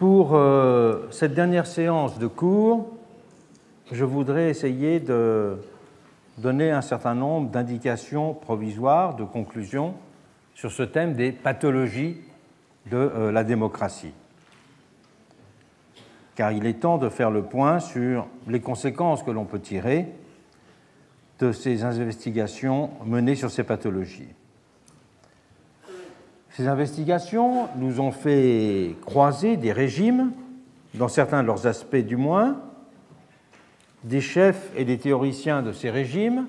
Pour cette dernière séance de cours, je voudrais essayer de donner un certain nombre d'indications provisoires, de conclusions sur ce thème des pathologies de la démocratie. Car il est temps de faire le point sur les conséquences que l'on peut tirer de ces investigations menées sur ces pathologies. Ces investigations nous ont fait croiser des régimes, dans certains de leurs aspects du moins, des chefs et des théoriciens de ces régimes,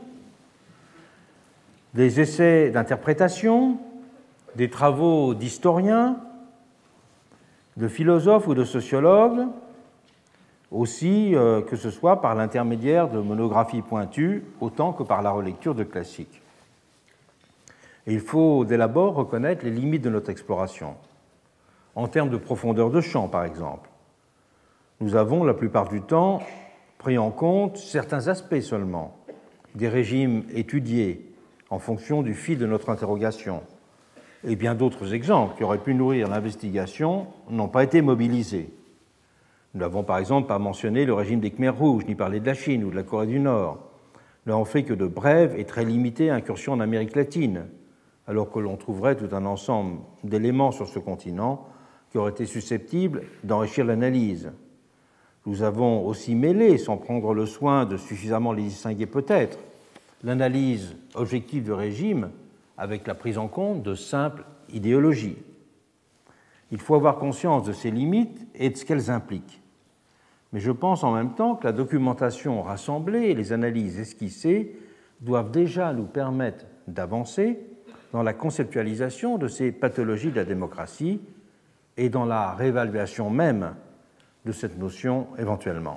des essais d'interprétation, des travaux d'historiens, de philosophes ou de sociologues, aussi que ce soit par l'intermédiaire de monographies pointues, autant que par la relecture de classiques. Et il faut dès l'abord reconnaître les limites de notre exploration. En termes de profondeur de champ, par exemple, nous avons la plupart du temps pris en compte certains aspects seulement des régimes étudiés en fonction du fil de notre interrogation. Et bien d'autres exemples qui auraient pu nourrir l'investigation n'ont pas été mobilisés. Nous n'avons par exemple pas mentionné le régime des Khmers rouges, ni parlé de la Chine ou de la Corée du Nord. Nous n'avons fait que de brèves et très limitées incursions en Amérique latine, alors que l'on trouverait tout un ensemble d'éléments sur ce continent qui auraient été susceptibles d'enrichir l'analyse. Nous avons aussi mêlé, sans prendre le soin de suffisamment les distinguer peut-être, l'analyse objective de régime avec la prise en compte de simples idéologies. Il faut avoir conscience de ces limites et de ce qu'elles impliquent. Mais je pense en même temps que la documentation rassemblée et les analyses esquissées doivent déjà nous permettre d'avancer dans la conceptualisation de ces pathologies de la démocratie et dans la réévaluation même de cette notion éventuellement.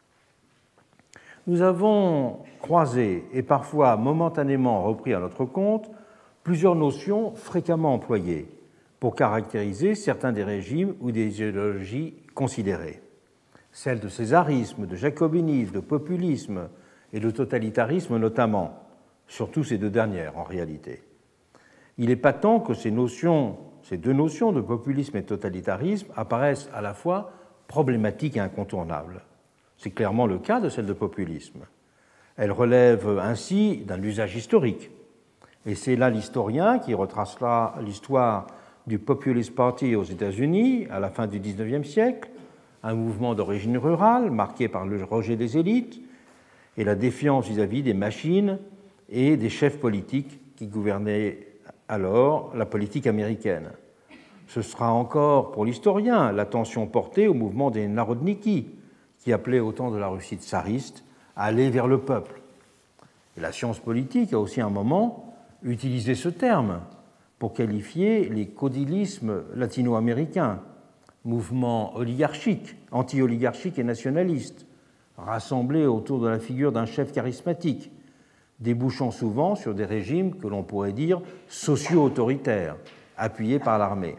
Nous avons croisé et parfois momentanément repris à notre compte plusieurs notions fréquemment employées pour caractériser certains des régimes ou des idéologies considérées. Celles de césarisme, de jacobinisme, de populisme et de totalitarisme notamment, surtout ces deux dernières en réalité. Il est patent que ces deux notions de populisme et de totalitarisme apparaissent à la fois problématiques et incontournables. C'est clairement le cas de celle de populisme. Elle relève ainsi d'un usage historique. Et c'est là l'historien qui retracera l'histoire du Populist Party aux États-Unis à la fin du XIXe siècle, un mouvement d'origine rurale marqué par le rejet des élites et la défiance vis-à-vis des machines et des chefs politiques qui gouvernaient alors la politique américaine. Ce sera encore pour l'historien l'attention portée au mouvement des Narodniki, qui appelait au temps de la Russie tsariste à aller vers le peuple. Et la science politique a aussi à un moment utilisé ce terme pour qualifier les caudilismes latino-américains, mouvements oligarchiques, anti-oligarchiques et nationalistes, rassemblés autour de la figure d'un chef charismatique, débouchant souvent sur des régimes que l'on pourrait dire socio-autoritaires, appuyés par l'armée.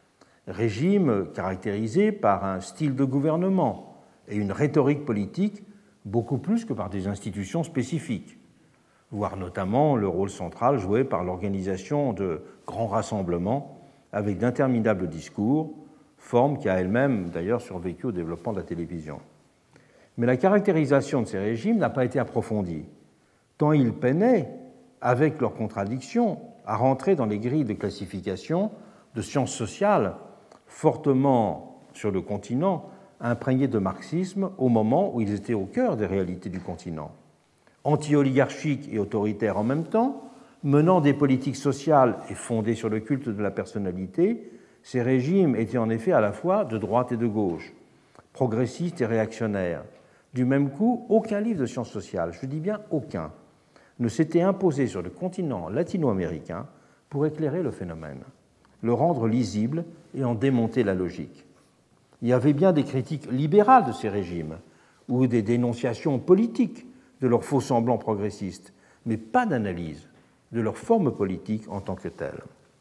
Régimes caractérisés par un style de gouvernement et une rhétorique politique beaucoup plus que par des institutions spécifiques, voire notamment le rôle central joué par l'organisation de grands rassemblements avec d'interminables discours, forme qui a elle-même d'ailleurs survécu au développement de la télévision. Mais la caractérisation de ces régimes n'a pas été approfondie, tant ils peinaient, avec leurs contradictions, à rentrer dans les grilles de classification de sciences sociales fortement, sur le continent, imprégnés de marxisme au moment où ils étaient au cœur des réalités du continent. Anti-oligarchiques et autoritaires en même temps, menant des politiques sociales et fondées sur le culte de la personnalité, ces régimes étaient en effet à la fois de droite et de gauche, progressistes et réactionnaires. Du même coup, aucun livre de sciences sociales, je dis bien aucun, ne s'était imposé sur le continent latino-américain pour éclairer le phénomène, le rendre lisible et en démonter la logique. Il y avait bien des critiques libérales de ces régimes ou des dénonciations politiques de leurs faux-semblants progressistes, mais pas d'analyse de leur forme politique en tant que telle.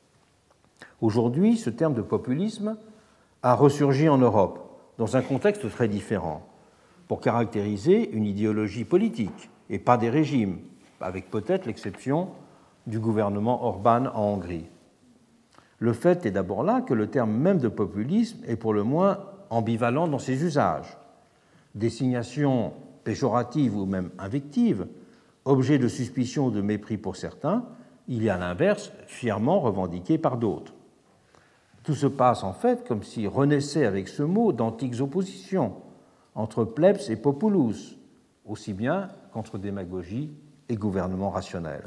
Aujourd'hui, ce terme de populisme a ressurgi en Europe dans un contexte très différent pour caractériser une idéologie politique et pas des régimes, avec peut-être l'exception du gouvernement Orbán en Hongrie. Le fait est d'abord là que le terme même de populisme est pour le moins ambivalent dans ses usages. Désignation péjorative ou même invective, objet de suspicion ou de mépris pour certains, il est à l'inverse fièrement revendiqué par d'autres. Tout se passe en fait comme si renaissait avec ce mot d'antiques oppositions entre plebs et populus, aussi bien qu'entre démagogie et gouvernement rationnel.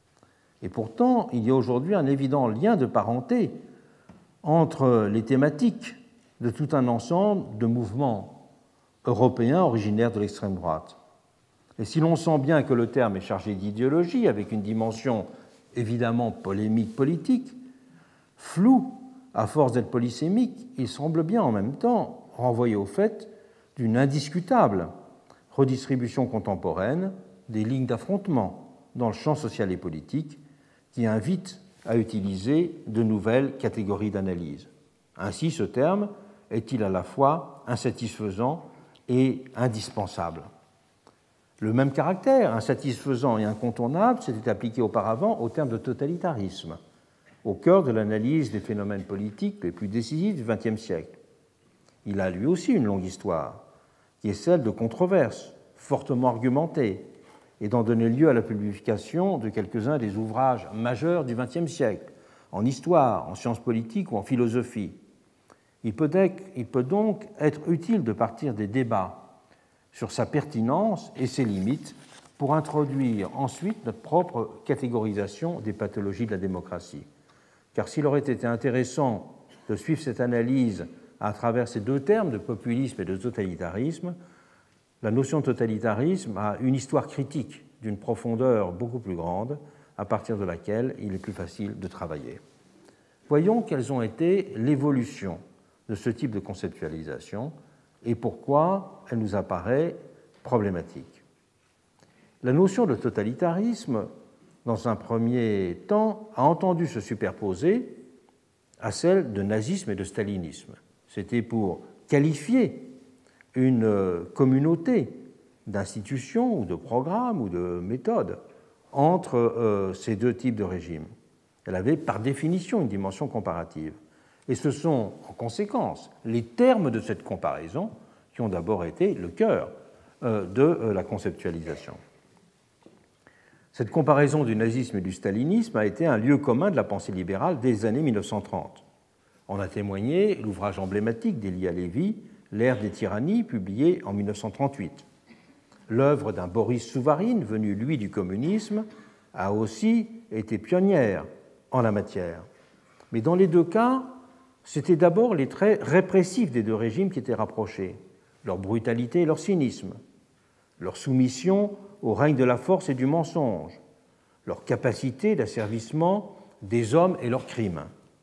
Et pourtant, il y a aujourd'hui un évident lien de parenté entre les thématiques de tout un ensemble de mouvements européens originaires de l'extrême droite. Et si l'on sent bien que le terme est chargé d'idéologie, avec une dimension évidemment polémique politique, flou à force d'être polysémique, il semble bien en même temps renvoyer au fait d'une indiscutable redistribution contemporaine des lignes d'affrontement dans le champ social et politique qui invite à utiliser de nouvelles catégories d'analyse. Ainsi, ce terme est-il à la fois insatisfaisant et indispensable. Le même caractère, insatisfaisant et incontournable, s'était appliqué auparavant au terme de totalitarisme, au cœur de l'analyse des phénomènes politiques les plus décisifs du XXe siècle. Il a lui aussi une longue histoire, qui est celle de controverses fortement argumentées, et d'en donner lieu à la publication de quelques-uns des ouvrages majeurs du XXe siècle, en histoire, en sciences politiques ou en philosophie. Il peut donc être utile de partir des débats sur sa pertinence et ses limites pour introduire ensuite notre propre catégorisation des pathologies de la démocratie. Car s'il aurait été intéressant de suivre cette analyse à travers ces deux termes de populisme et de totalitarisme, la notion de totalitarisme a une histoire critique d'une profondeur beaucoup plus grande, à partir de laquelle il est plus facile de travailler. Voyons quelles ont été l'évolution de ce type de conceptualisation et pourquoi elle nous apparaît problématique. La notion de totalitarisme, dans un premier temps, a entendu se superposer à celle de nazisme et de stalinisme. C'était pour qualifier une communauté d'institutions ou de programmes ou de méthodes entre ces deux types de régimes. Elle avait par définition une dimension comparative. Et ce sont en conséquence les termes de cette comparaison qui ont d'abord été le cœur de la conceptualisation. Cette comparaison du nazisme et du stalinisme a été un lieu commun de la pensée libérale dès les années 1930. En a témoigné l'ouvrage emblématique d'Elia Levy, L'ère des tyrannies, publié en 1938. L'œuvre d'un Boris Souvarine, venu lui du communisme, a aussi été pionnière en la matière. Mais dans les deux cas, c'était d'abord les traits répressifs des deux régimes qui étaient rapprochés, leur brutalité et leur cynisme, leur soumission au règne de la force et du mensonge, leur capacité d'asservissement des hommes et leurs crimes.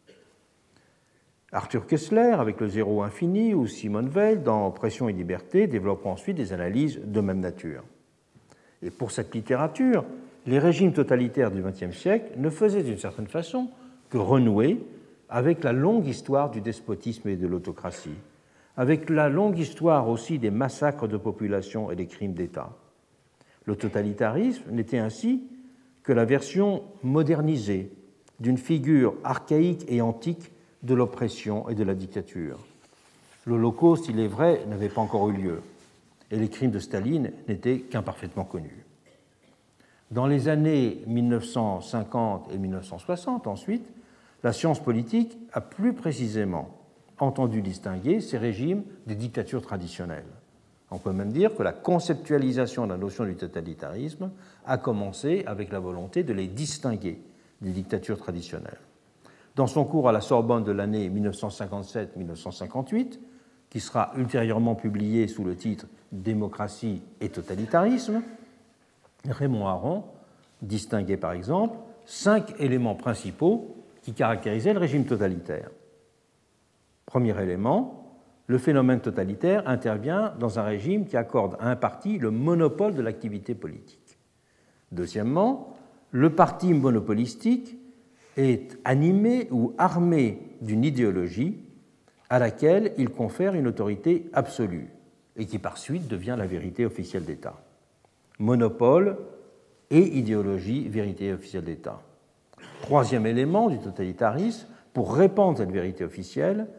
Arthur Koestler, avec le zéro infini, ou Simone Weil, dans Pression et liberté, développent ensuite des analyses de même nature. Et pour cette littérature, les régimes totalitaires du XXe siècle ne faisaient d'une certaine façon que renouer avec la longue histoire du despotisme et de l'autocratie, avec la longue histoire aussi des massacres de population et des crimes d'État. Le totalitarisme n'était ainsi que la version modernisée d'une figure archaïque et antique de l'oppression et de la dictature. L'Holocauste, il est vrai, n'avait pas encore eu lieu, et les crimes de Staline n'étaient qu'imparfaitement connus. Dans les années 1950 et 1960, ensuite, la science politique a plus précisément entendu distinguer ces régimes des dictatures traditionnelles. On peut même dire que la conceptualisation de la notion du totalitarisme a commencé avec la volonté de les distinguer des dictatures traditionnelles. Dans son cours à la Sorbonne de l'année 1957-1958, qui sera ultérieurement publié sous le titre « Démocratie et totalitarisme », Raymond Aron distinguait par exemple 5 éléments principaux qui caractérisaient le régime totalitaire. Premier élément, le phénomène totalitaire intervient dans un régime qui accorde à un parti le monopole de l'activité politique. Deuxièmement, le parti monopolistique est animé ou armé d'une idéologie à laquelle il confère une autorité absolue et qui par suite devient la vérité officielle d'État. Monopole et idéologie, vérité officielle d'État. Troisième élément du totalitarisme, pour répandre cette vérité officielle,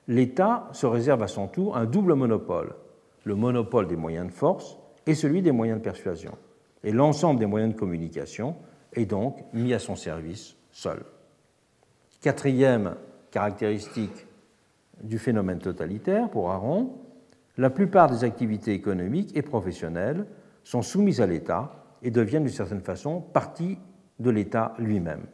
l'État se réserve à son tour un double monopole, le monopole des moyens de force et celui des moyens de persuasion. Et l'ensemble des moyens de communication est donc mis à son service seul. Quatrième caractéristique du phénomène totalitaire, pour Aron, la plupart des activités économiques et professionnelles sont soumises à l'État et deviennent d'une certaine façon partie de l'État lui-même,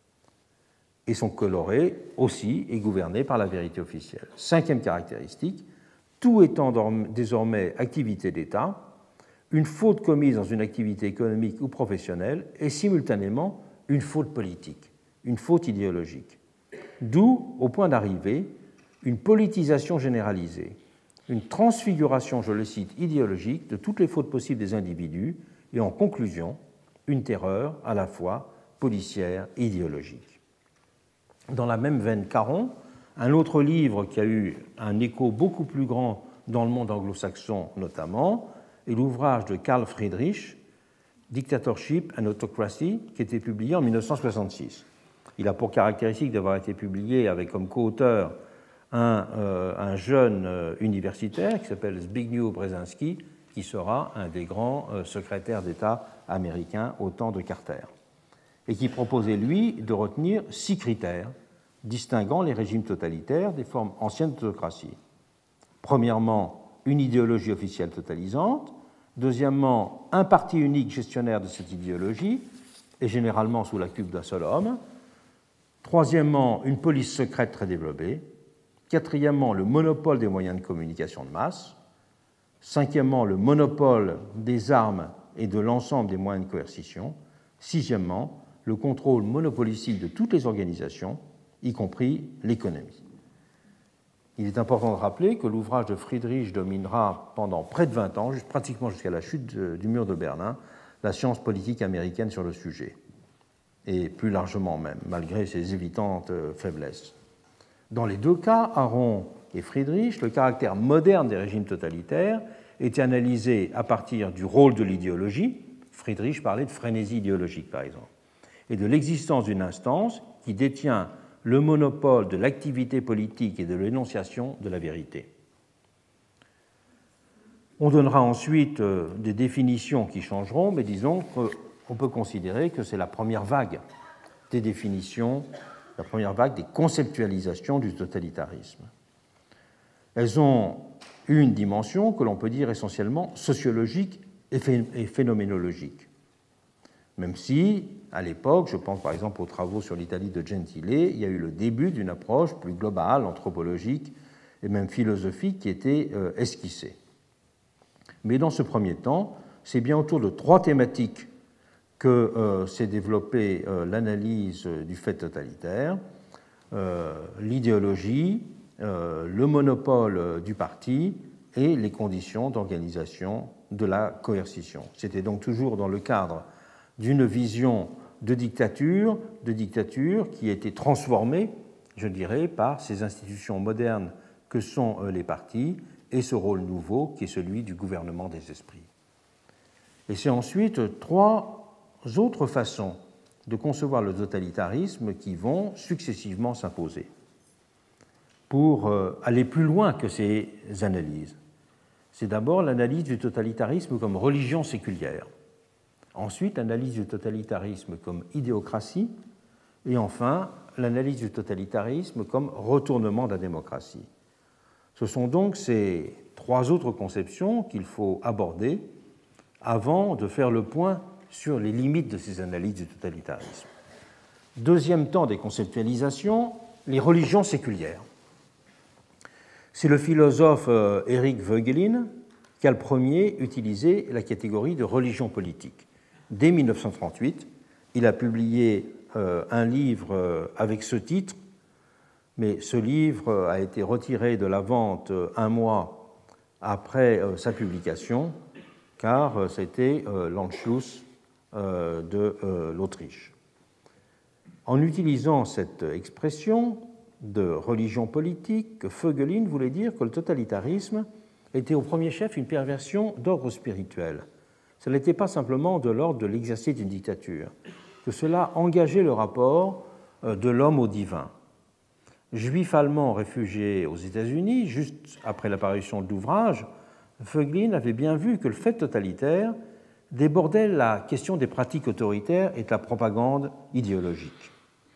et sont colorées aussi et gouvernées par la vérité officielle. Cinquième caractéristique, tout étant désormais activité d'État, une faute commise dans une activité économique ou professionnelle est simultanément une faute politique, une faute idéologique. D'où, au point d'arrivée, une politisation généralisée, une transfiguration, je le cite, idéologique de toutes les fautes possibles des individus et, en conclusion, une terreur à la fois policière et idéologique. Dans la même veine qu'Aron, un autre livre qui a eu un écho beaucoup plus grand dans le monde anglo-saxon notamment est l'ouvrage de Carl Friedrich, Dictatorship and Autocracy, qui a été publié en 1966. Il a pour caractéristique d'avoir été publié avec comme co-auteur un jeune universitaire qui s'appelle Zbigniew Brzezinski, qui sera un des grands secrétaires d'État américains au temps de Carter, et qui proposait, lui, de retenir 6 critères distinguant les régimes totalitaires des formes anciennes d'autocratie. Premièrement, une idéologie officielle totalisante. Deuxièmement, un parti unique gestionnaire de cette idéologie, et généralement sous la coupe d'un seul homme. Troisièmement, une police secrète très développée. Quatrièmement, le monopole des moyens de communication de masse. Cinquièmement, le monopole des armes et de l'ensemble des moyens de coercition. Sixièmement, le contrôle monopolistique de toutes les organisations, y compris l'économie. Il est important de rappeler que l'ouvrage de Friedrich dominera pendant près de 20 ans, pratiquement jusqu'à la chute du mur de Berlin, la science politique américaine sur le sujet, et plus largement même, malgré ses évidentes faiblesses. Dans les deux cas, Aron et Friedrich, le caractère moderne des régimes totalitaires était analysé à partir du rôle de l'idéologie. Friedrich parlait de frénésie idéologique, par exemple, et de l'existence d'une instance qui détient le monopole de l'activité politique et de l'énonciation de la vérité. On donnera ensuite des définitions qui changeront, mais disons qu'on peut considérer que c'est la première vague des définitions, la première vague des conceptualisations du totalitarisme. Elles ont une dimension que l'on peut dire essentiellement sociologique et phénoménologique. Même si, à l'époque, je pense par exemple aux travaux sur l'Italie de Gentile, il y a eu le début d'une approche plus globale, anthropologique et même philosophique qui était esquissée. Mais dans ce premier temps, c'est bien autour de 3 thématiques que s'est développée l'analyse du fait totalitaire, l'idéologie, le monopole du parti et les conditions d'organisation de la coercition. C'était donc toujours dans le cadre d'une vision de dictature qui a été transformée, je dirais, par ces institutions modernes que sont les partis et ce rôle nouveau qui est celui du gouvernement des esprits. Et c'est ensuite 3 autres façons de concevoir le totalitarisme qui vont successivement s'imposer pour aller plus loin que ces analyses. C'est d'abord l'analyse du totalitarisme comme religion séculière. Ensuite, l'analyse du totalitarisme comme idéocratie, et enfin, l'analyse du totalitarisme comme retournement de la démocratie. Ce sont donc ces 3 autres conceptions qu'il faut aborder avant de faire le point sur les limites de ces analyses du totalitarisme. Deuxième temps des conceptualisations, les religions séculières. C'est le philosophe Eric Voegelin qui a le premier utilisé la catégorie de religion politique. Dès 1938, il a publié un livre avec ce titre, mais ce livre a été retiré de la vente 1 mois après sa publication, car c'était l'Anschluss de l'Autriche. En utilisant cette expression de religion politique, Voegelin voulait dire que le totalitarisme était au premier chef une perversion d'ordre spirituel. Ce n'était pas simplement de l'ordre de l'exercice d'une dictature, que cela engageait le rapport de l'homme au divin. Juif allemand réfugié aux États-Unis, juste après l'apparition de l'ouvrage, Voegelin avait bien vu que le fait totalitaire débordait la question des pratiques autoritaires et de la propagande idéologique.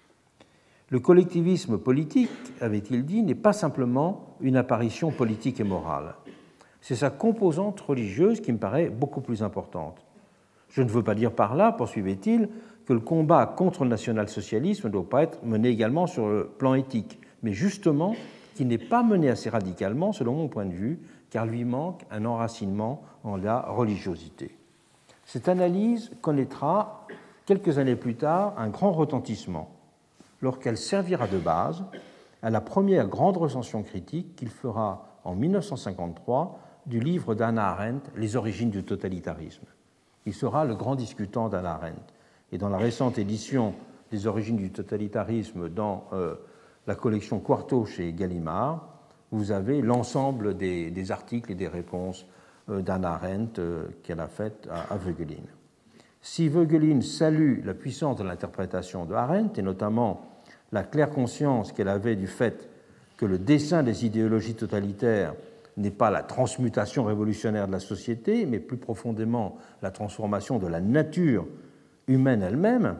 Le collectivisme politique, avait-il dit, n'est pas simplement une apparition politique et morale. C'est sa composante religieuse qui me paraît beaucoup plus importante. Je ne veux pas dire par là, poursuivait-il, que le combat contre le national-socialisme ne doit pas être mené également sur le plan éthique, mais justement qu'il n'est pas mené assez radicalement, selon mon point de vue, car lui manque un enracinement en la religiosité. Cette analyse connaîtra, quelques années plus tard, un grand retentissement, lorsqu'elle servira de base à la première grande recension critique qu'il fera en 1953 du livre d'Hannah Arendt, Les origines du totalitarisme. Il sera le grand discutant d'Hannah Arendt. Et dans la récente édition des origines du totalitarisme dans la collection Quarto chez Gallimard, vous avez l'ensemble des articles et des réponses d'Hannah Arendt qu'elle a faites à Voegelin. Si Voegelin salue la puissance de l'interprétation de Arendt, et notamment la claire conscience qu'elle avait du fait que le dessein des idéologies totalitaires n'est pas la transmutation révolutionnaire de la société, mais plus profondément la transformation de la nature humaine elle-même,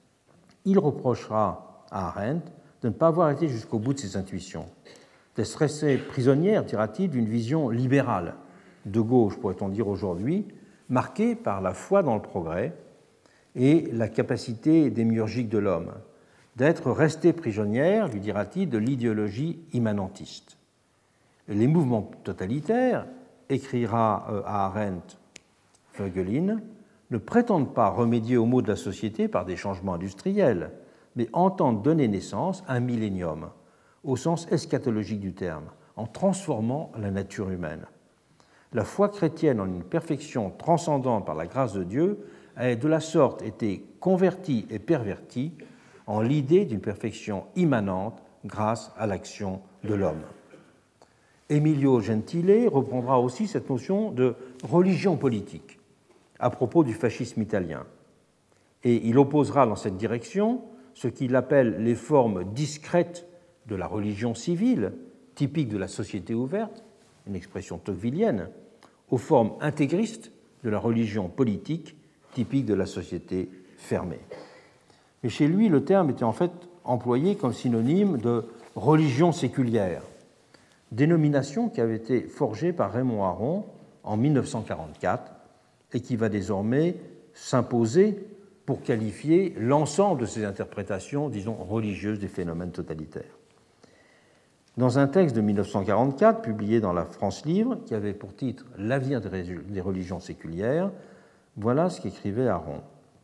il reprochera à Arendt de ne pas avoir été jusqu'au bout de ses intuitions, d'être restée prisonnière, dira-t-il, d'une vision libérale, de gauche pourrait-on dire aujourd'hui, marquée par la foi dans le progrès et la capacité démiurgique de l'homme, d'être restée prisonnière, lui dira-t-il, de l'idéologie immanentiste. Les mouvements totalitaires, écrira à Arendt Voegelin, ne prétendent pas remédier aux maux de la société par des changements industriels, mais entendent donner naissance à un millénium, au sens eschatologique du terme, en transformant la nature humaine. La foi chrétienne en une perfection transcendante par la grâce de Dieu a de la sorte été convertie et pervertie en l'idée d'une perfection immanente grâce à l'action de l'homme. Emilio Gentile reprendra aussi cette notion de religion politique à propos du fascisme italien. Et il opposera dans cette direction ce qu'il appelle les formes discrètes de la religion civile, typique de la société ouverte, une expression tocquevillienne, aux formes intégristes de la religion politique, typique de la société fermée. Mais chez lui, le terme était en fait employé comme synonyme de religion séculière, dénomination qui avait été forgée par Raymond Aron en 1944 et qui va désormais s'imposer pour qualifier l'ensemble de ces interprétations, disons, religieuses des phénomènes totalitaires. Dans un texte de 1944, publié dans la France Libre, qui avait pour titre « L'avenir des religions séculières », voilà ce qu'écrivait Aron.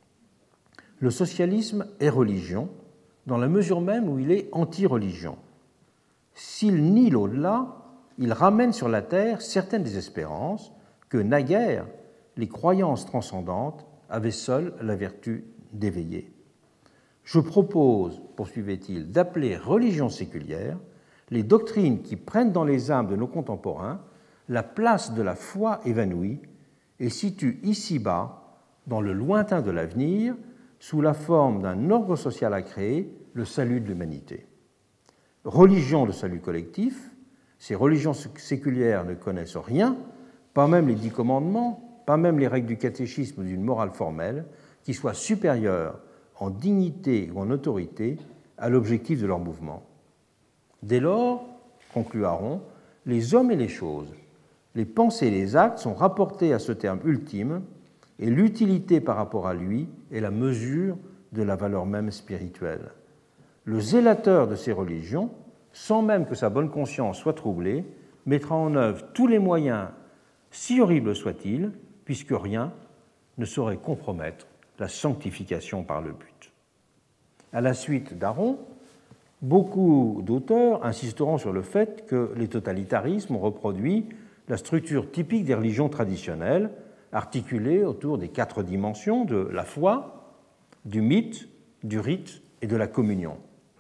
« Le socialisme est religion, dans la mesure même où il est anti-religion. S'il nie l'au-delà, il ramène sur la terre certaines des espérances que, naguère, les croyances transcendantes avaient seules la vertu d'éveiller. Je propose, poursuivait-il, d'appeler religion séculière les doctrines qui prennent dans les âmes de nos contemporains la place de la foi évanouie et situent ici-bas, dans le lointain de l'avenir, sous la forme d'un ordre social à créer, le salut de l'humanité. Religion de salut collectif, ces religions séculières ne connaissent rien, pas même les 10 commandements, pas même les règles du catéchisme d'une morale formelle, qui soit supérieure en dignité ou en autorité à l'objectif de leur mouvement. Dès lors, conclut Aron, les hommes et les choses, les pensées et les actes sont rapportés à ce terme ultime et l'utilité par rapport à lui est la mesure de la valeur même spirituelle. Le zélateur de ces religions, sans même que sa bonne conscience soit troublée, mettra en œuvre tous les moyens, si horribles soient-ils, puisque rien ne saurait compromettre la sanctification par le but. À la suite d'Aron, beaucoup d'auteurs insisteront sur le fait que les totalitarismes ont reproduit la structure typique des religions traditionnelles, articulée autour des 4 dimensions de la foi, du mythe, du rite et de la communion.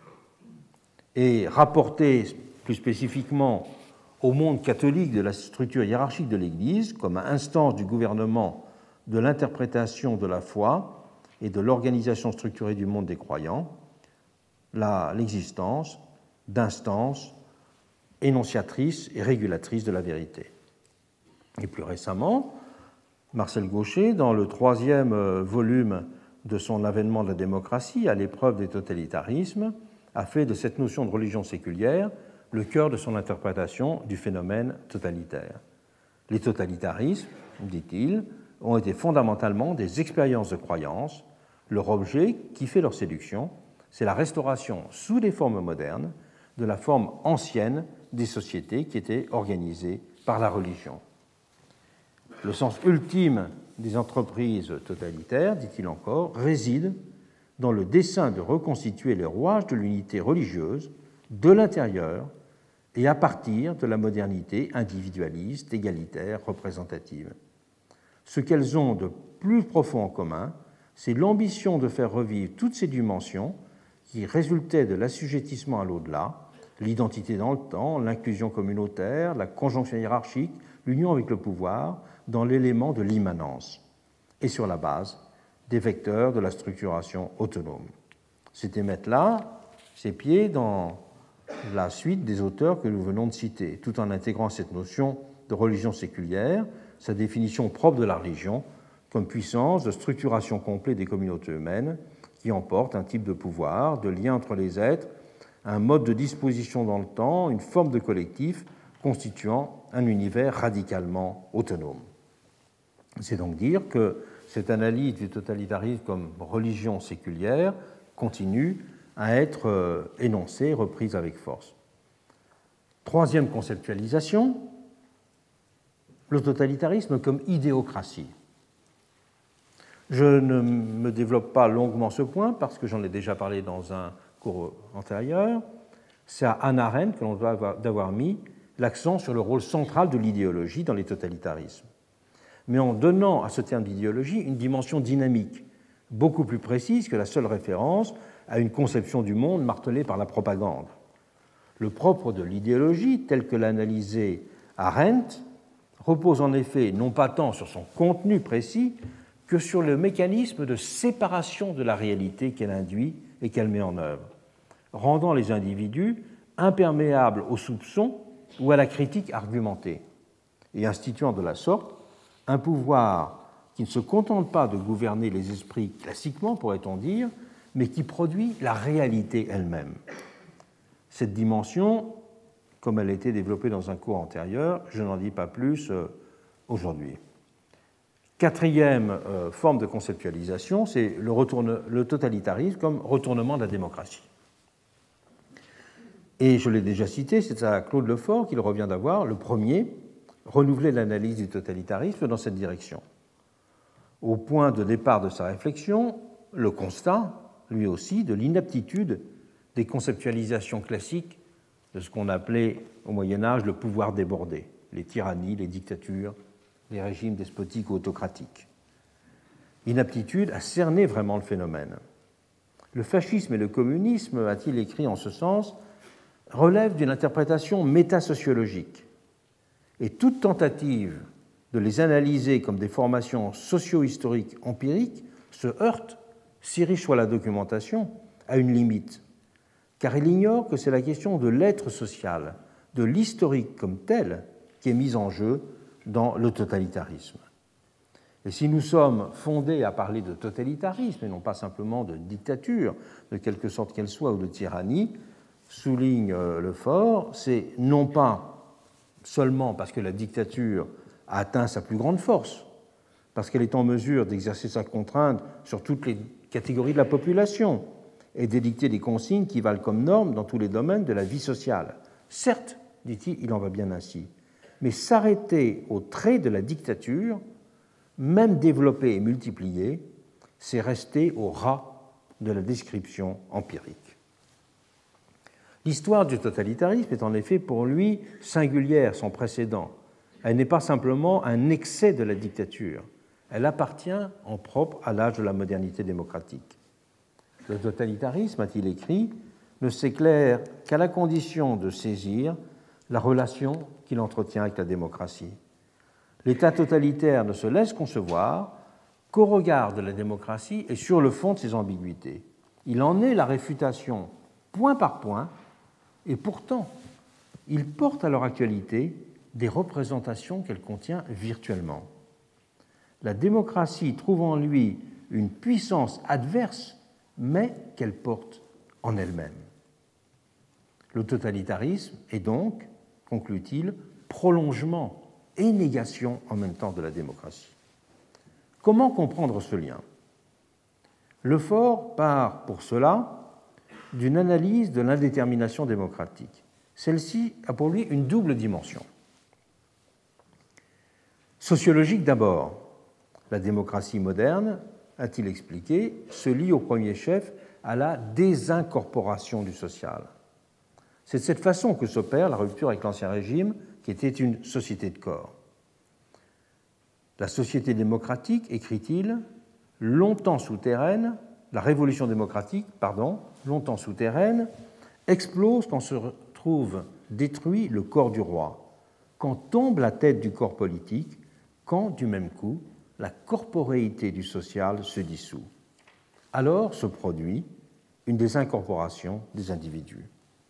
Et rapporter plus spécifiquement au monde catholique de la structure hiérarchique de l'Église comme instance du gouvernement de l'interprétation de la foi et de l'organisation structurée du monde des croyants, l'existence d'instances énonciatrices et régulatrices de la vérité. Et plus récemment, Marcel Gauchet, dans le 3e volume de son Avènement de la démocratie, à l'épreuve des totalitarismes, a fait de cette notion de religion séculière le cœur de son interprétation du phénomène totalitaire. Les totalitarismes, dit-il, ont été fondamentalement des expériences de croyance. Leur objet, qui fait leur séduction, c'est la restauration sous des formes modernes de la forme ancienne des sociétés qui étaient organisées par la religion. Le sens ultime des entreprises totalitaires, dit-il encore, réside dans le dessein de reconstituer les rouages de l'unité religieuse de l'intérieur et à partir de la modernité individualiste, égalitaire, représentative. Ce qu'elles ont de plus profond en commun, c'est l'ambition de faire revivre toutes ces dimensions qui résultaient de l'assujettissement à l'au-delà, l'identité dans le temps, l'inclusion communautaire, la conjonction hiérarchique, l'union avec le pouvoir, dans l'élément de l'immanence, et sur la base des vecteurs de la structuration autonome. C'était mettre là ses pieds dans la suite des auteurs que nous venons de citer, tout en intégrant cette notion de religion séculière, sa définition propre de la religion, comme puissance de structuration complète des communautés humaines qui emporte un type de pouvoir, de lien entre les êtres, un mode de disposition dans le temps, une forme de collectif constituant un univers radicalement autonome. C'est donc dire que cette analyse du totalitarisme comme religion séculière continue à être énoncée, reprise avec force. Troisième conceptualisation, le totalitarisme comme idéocratie. Je ne me développe pas longuement ce point parce que j'en ai déjà parlé dans un cours antérieur. C'est à Hannah Arendt que l'on doit d'avoir mis l'accent sur le rôle central de l'idéologie dans les totalitarismes, mais en donnant à ce terme d'idéologie une dimension dynamique, beaucoup plus précise que la seule référence à une conception du monde martelée par la propagande. Le propre de l'idéologie, tel que l'analysait Arendt, repose en effet non pas tant sur son contenu précis que sur le mécanisme de séparation de la réalité qu'elle induit et qu'elle met en œuvre, rendant les individus imperméables aux soupçons ou à la critique argumentée, et instituant de la sorte un pouvoir qui ne se contente pas de gouverner les esprits classiquement, pourrait-on dire, mais qui produit la réalité elle-même. Cette dimension, comme elle a été développée dans un cours antérieur, je n'en dis pas plus aujourd'hui. Quatrième forme de conceptualisation, c'est le totalitarisme comme retournement de la démocratie. Et je l'ai déjà cité, c'est à Claude Lefort qu'il revient d'avoir, le premier, renouveler l'analyse du totalitarisme dans cette direction. Au point de départ de sa réflexion, le constat, lui aussi, de l'inaptitude des conceptualisations classiques de ce qu'on appelait au Moyen-Âge le pouvoir débordé, les tyrannies, les dictatures, les régimes despotiques ou autocratiques. Inaptitude à cerner vraiment le phénomène. Le fascisme et le communisme, a-t-il écrit en ce sens, relèvent d'une interprétation métasociologique, et toute tentative de les analyser comme des formations socio-historiques empiriques se heurte, si riche soit la documentation, à une limite, car il ignore que c'est la question de l'être social, de l'historique comme tel, qui est mise en jeu dans le totalitarisme. Et si nous sommes fondés à parler de totalitarisme, et non pas simplement de dictature, de quelque sorte qu'elle soit, ou de tyrannie, souligne Lefort, c'est non pas seulement parce que la dictature a atteint sa plus grande force, parce qu'elle est en mesure d'exercer sa contrainte sur toutes les catégories de la population et d'édicter des consignes qui valent comme normes dans tous les domaines de la vie sociale. Certes, dit-il, il en va bien ainsi, mais s'arrêter aux traits de la dictature, même développée et multipliée, c'est rester au ras de la description empirique. L'histoire du totalitarisme est en effet pour lui singulière, sans précédent. Elle n'est pas simplement un excès de la dictature, elle appartient en propre à l'âge de la modernité démocratique. Le totalitarisme, a-t-il écrit, ne s'éclaire qu'à la condition de saisir la relation qu'il entretient avec la démocratie. L'État totalitaire ne se laisse concevoir qu'au regard de la démocratie et sur le fond de ses ambiguïtés. Il en est la réfutation, point par point, et pourtant, il porte à leur actualité des représentations qu'elle contient virtuellement. La démocratie trouve en lui une puissance adverse, mais qu'elle porte en elle-même. Le totalitarisme est donc, conclut-il, prolongement et négation en même temps de la démocratie. Comment comprendre ce lien? Lefort part pour cela d'une analyse de l'indétermination démocratique. Celle-ci a pour lui une double dimension. Sociologique d'abord. La démocratie moderne, a-t-il expliqué, se lie au premier chef à la désincorporation du social. C'est de cette façon que s'opère la rupture avec l'Ancien Régime, qui était une société de corps. La société démocratique, écrit-il, longtemps souterraine, la révolution démocratique, longtemps souterraine, explose quand se trouve détruit le corps du roi, quand tombe la tête du corps politique, quand, du même coup, la corporéité du social se dissout. Alors se produit une désincorporation des individus.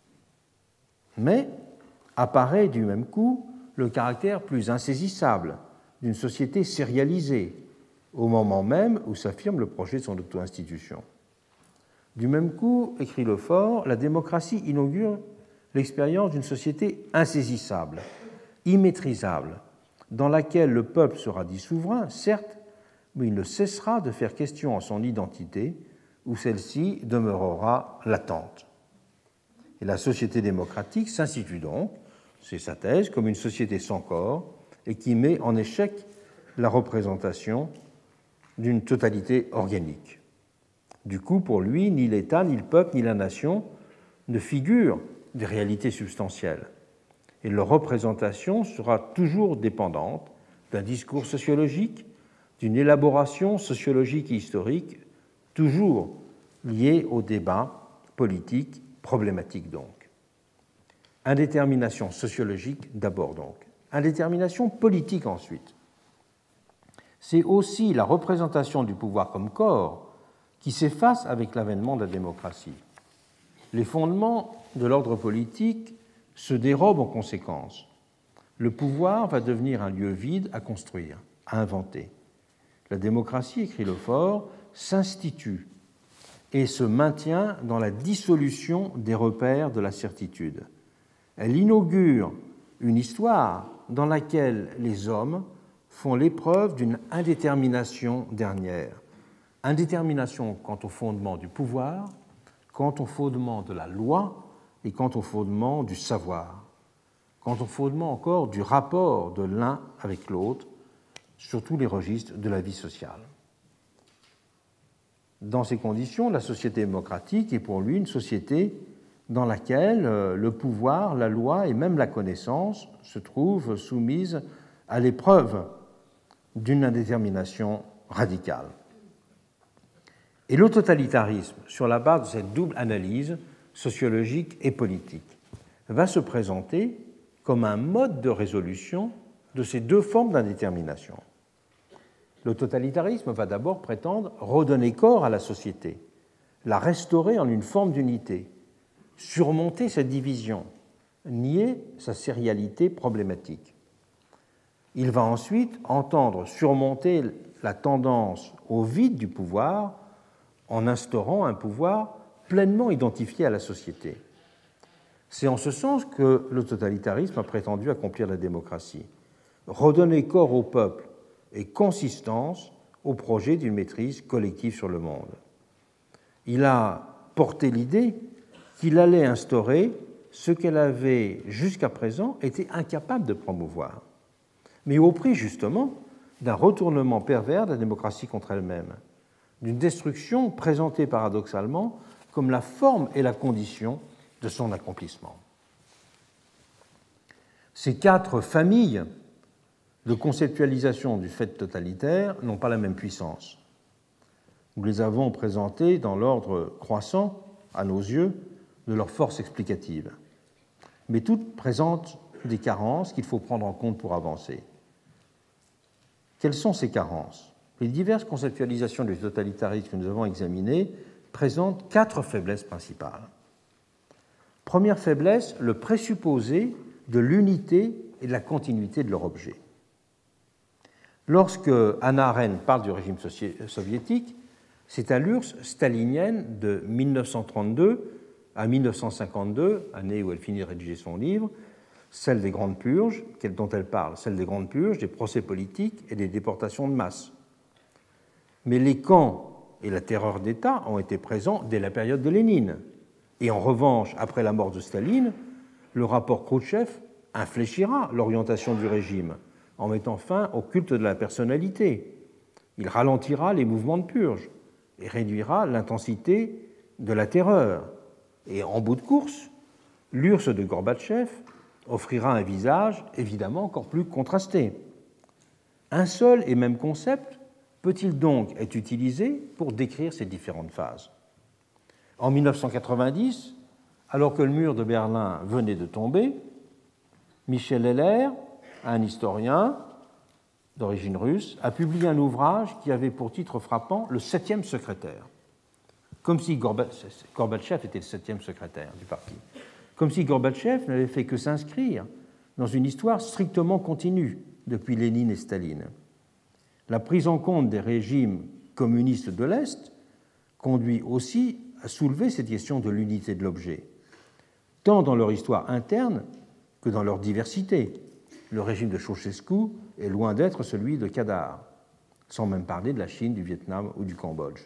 Mais apparaît du même coup le caractère plus insaisissable d'une société sérialisée, au moment même où s'affirme le projet de son auto-institution. Du même coup, écrit Lefort, la démocratie inaugure l'expérience d'une société insaisissable, immaîtrisable, dans laquelle le peuple sera dit souverain, certes, mais il ne cessera de faire question à son identité, où celle-ci demeurera latente. Et la société démocratique s'institue donc, c'est sa thèse, comme une société sans corps et qui met en échec la représentation d'une totalité organique. Du coup, pour lui, ni l'État, ni le peuple, ni la nation ne figurent des réalités substantielles. Et leur représentation sera toujours dépendante d'un discours sociologique, d'une élaboration sociologique et historique, toujours liée au débat politique problématique donc. Indétermination sociologique d'abord donc. Indétermination politique ensuite. C'est aussi la représentation du pouvoir comme corps qui s'efface avec l'avènement de la démocratie. Les fondements de l'ordre politique se dérobent en conséquence. Le pouvoir va devenir un lieu vide à construire, à inventer. La démocratie, écrit Lefort, s'institue et se maintient dans la dissolution des repères de la certitude. Elle inaugure une histoire dans laquelle les hommes font l'épreuve d'une indétermination dernière. Indétermination quant au fondement du pouvoir, quant au fondement de la loi et quant au fondement du savoir, quant au fondement encore du rapport de l'un avec l'autre sur tous les registres de la vie sociale. Dans ces conditions, la société démocratique est pour lui une société dans laquelle le pouvoir, la loi et même la connaissance se trouvent soumises à l'épreuve d'une indétermination radicale. Et le totalitarisme, sur la base de cette double analyse sociologique et politique, va se présenter comme un mode de résolution de ces deux formes d'indétermination. Le totalitarisme va d'abord prétendre redonner corps à la société, la restaurer en une forme d'unité, surmonter cette division, nier sa sérialité problématique. Il va ensuite entendre surmonter la tendance au vide du pouvoir en instaurant un pouvoir pleinement identifié à la société. C'est en ce sens que le totalitarisme a prétendu accomplir la démocratie, redonner corps au peuple et consistance au projet d'une maîtrise collective sur le monde. Il a porté l'idée qu'il allait instaurer ce qu'elle avait jusqu'à présent été incapable de promouvoir, mais au prix justement d'un retournement pervers de la démocratie contre elle-même, d'une destruction présentée paradoxalement comme la forme et la condition de son accomplissement. Ces quatre familles de conceptualisation du fait totalitaire n'ont pas la même puissance. Nous les avons présentées dans l'ordre croissant, à nos yeux, de leur force explicative. Mais toutes présentent des carences qu'il faut prendre en compte pour avancer. Quelles sont ces carences? Les diverses conceptualisations du totalitarisme que nous avons examinées présentent quatre faiblesses principales. Première faiblesse, le présupposé de l'unité et de la continuité de leur objet. Lorsque Hannah Arendt parle du régime soviétique, c'est à l'URSS stalinienne de 1932 à 1952, année où elle finit de rédiger son livre, celle des grandes purges, dont elle parle, celle des grandes purges, des procès politiques et des déportations de masse. Mais les camps et la terreur d'État ont été présents dès la période de Lénine. Et en revanche, après la mort de Staline, le rapport Khrouchtchev infléchira l'orientation du régime en mettant fin au culte de la personnalité. Il ralentira les mouvements de purge et réduira l'intensité de la terreur. Et en bout de course, l'URSS de Gorbatchev offrira un visage évidemment encore plus contrasté. Un seul et même concept peut-il donc être utilisé pour décrire ces différentes phases? En 1990, alors que le mur de Berlin venait de tomber, Michel Heller, un historien d'origine russe, a publié un ouvrage qui avait pour titre frappant « Le septième secrétaire », comme si Gorbatchev était le septième secrétaire du parti, comme si Gorbatchev n'avait fait que s'inscrire dans une histoire strictement continue depuis Lénine et Staline. La prise en compte des régimes communistes de l'Est conduit aussi à soulever cette question de l'unité de l'objet, tant dans leur histoire interne que dans leur diversité. Le régime de Ceausescu est loin d'être celui de Kadar, sans même parler de la Chine, du Vietnam ou du Cambodge.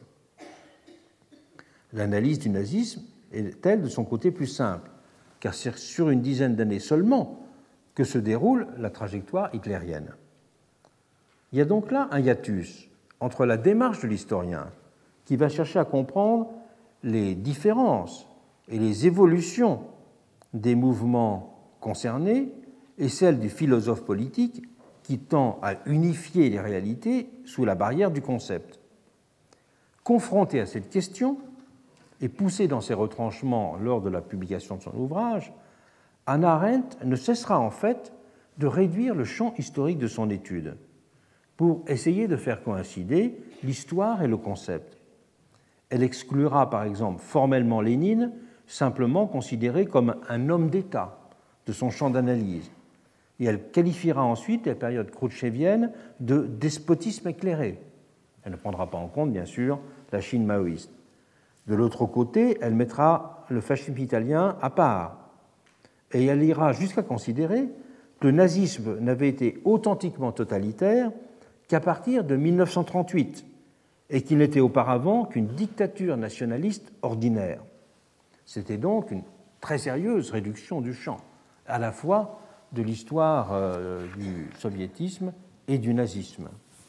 L'analyse du nazisme est-elle de son côté plus simple, car c'est sur une dizaine d'années seulement que se déroule la trajectoire hitlérienne. Il y a donc là un hiatus entre la démarche de l'historien, qui va chercher à comprendre les différences et les évolutions des mouvements concernés, et celle du philosophe politique qui tend à unifier les réalités sous la barrière du concept. Confronté à cette question et poussé dans ses retranchements lors de la publication de son ouvrage, Hannah Arendt ne cessera en fait de réduire le champ historique de son étude pour essayer de faire coïncider l'histoire et le concept. Elle exclura par exemple formellement Lénine, simplement considéré comme un homme d'État de son champ d'analyse, et elle qualifiera ensuite la période khrouchtchevienne de despotisme éclairé. Elle ne prendra pas en compte, bien sûr, la Chine maoïste. De l'autre côté, elle mettra le fascisme italien à part, et elle ira jusqu'à considérer que le nazisme n'avait été authentiquement totalitaire qu'à partir de 1938, et qu'il n'était auparavant qu'une dictature nationaliste ordinaire. C'était donc une très sérieuse réduction du champ, à la fois de l'histoire du soviétisme et du nazisme.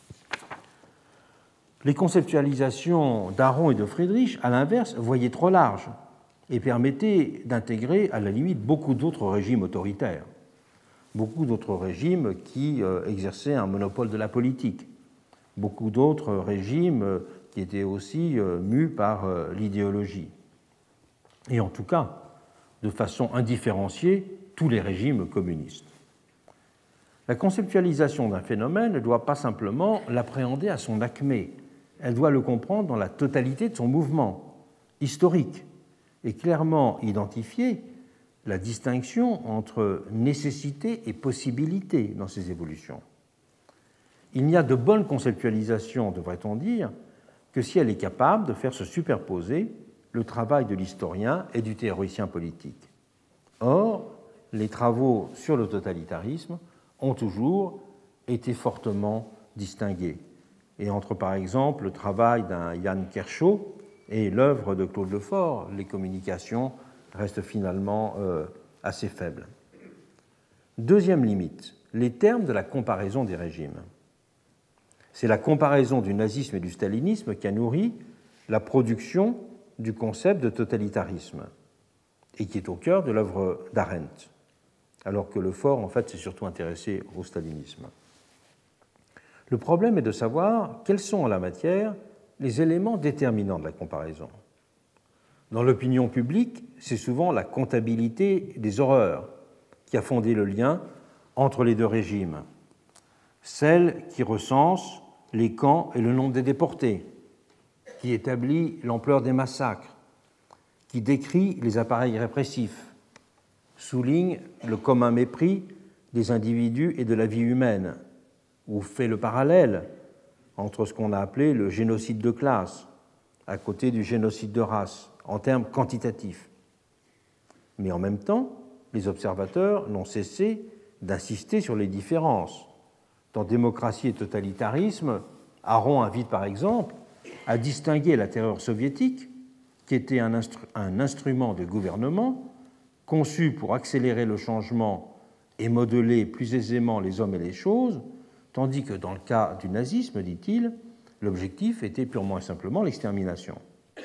Les conceptualisations d'Aron et de Friedrich, à l'inverse, voyaient trop large et permettaient d'intégrer à la limite beaucoup d'autres régimes autoritaires, beaucoup d'autres régimes qui exerçaient un monopole de la politique, beaucoup d'autres régimes qui étaient aussi mus par l'idéologie. Et en tout cas, de façon indifférenciée, tous les régimes communistes. La conceptualisation d'un phénomène ne doit pas simplement l'appréhender à son acmé, elle doit le comprendre dans la totalité de son mouvement historique et clairement identifier la distinction entre nécessité et possibilité dans ces évolutions. Il n'y a de bonne conceptualisation, devrait-on dire, que si elle est capable de faire se superposer le travail de l'historien et du théoricien politique. Or, les travaux sur le totalitarisme ont toujours été fortement distingués. Et entre, par exemple, le travail d'un Jan Kershaw et l'œuvre de Claude Lefort, les communications restent finalement assez faibles. Deuxième limite, les termes de la comparaison des régimes. C'est la comparaison du nazisme et du stalinisme qui a nourri la production du concept de totalitarisme et qui est au cœur de l'œuvre d'Arendt, alors que Lefort, en fait, s'est surtout intéressé au stalinisme. Le problème est de savoir quels sont en la matière les éléments déterminants de la comparaison. Dans l'opinion publique, c'est souvent la comptabilité des horreurs qui a fondé le lien entre les deux régimes, celle qui recense les camps et le nombre des déportés, qui établit l'ampleur des massacres, qui décrit les appareils répressifs souligne le commun mépris des individus et de la vie humaine, ou fait le parallèle entre ce qu'on a appelé le génocide de classe à côté du génocide de race, en termes quantitatifs. Mais en même temps, les observateurs n'ont cessé d'insister sur les différences. Dans démocratie et totalitarisme, Aron invite par exemple à distinguer la terreur soviétique, qui était un instrument de gouvernement conçu pour accélérer le changement et modeler plus aisément les hommes et les choses, tandis que dans le cas du nazisme, dit-il, l'objectif était purement et simplement l'extermination.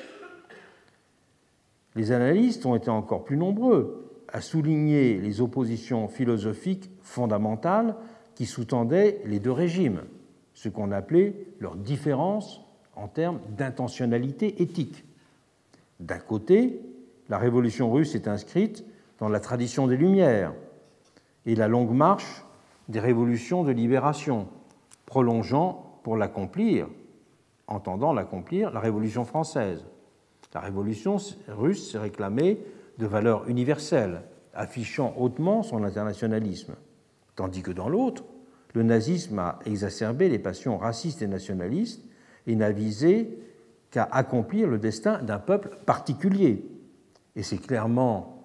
Les analystes ont été encore plus nombreux à souligner les oppositions philosophiques fondamentales qui sous-tendaient les deux régimes, ce qu'on appelait leur différence en termes d'intentionnalité éthique. D'un côté, la révolution russe est inscrite dans la tradition des Lumières et la longue marche des révolutions de libération, prolongeant pour l'accomplir, entendant l'accomplir, la Révolution française. La révolution russe s'est réclamée de valeurs universelles, affichant hautement son internationalisme, tandis que dans l'autre, le nazisme a exacerbé les passions racistes et nationalistes et n'a visé qu'à accomplir le destin d'un peuple particulier. Et c'est clairement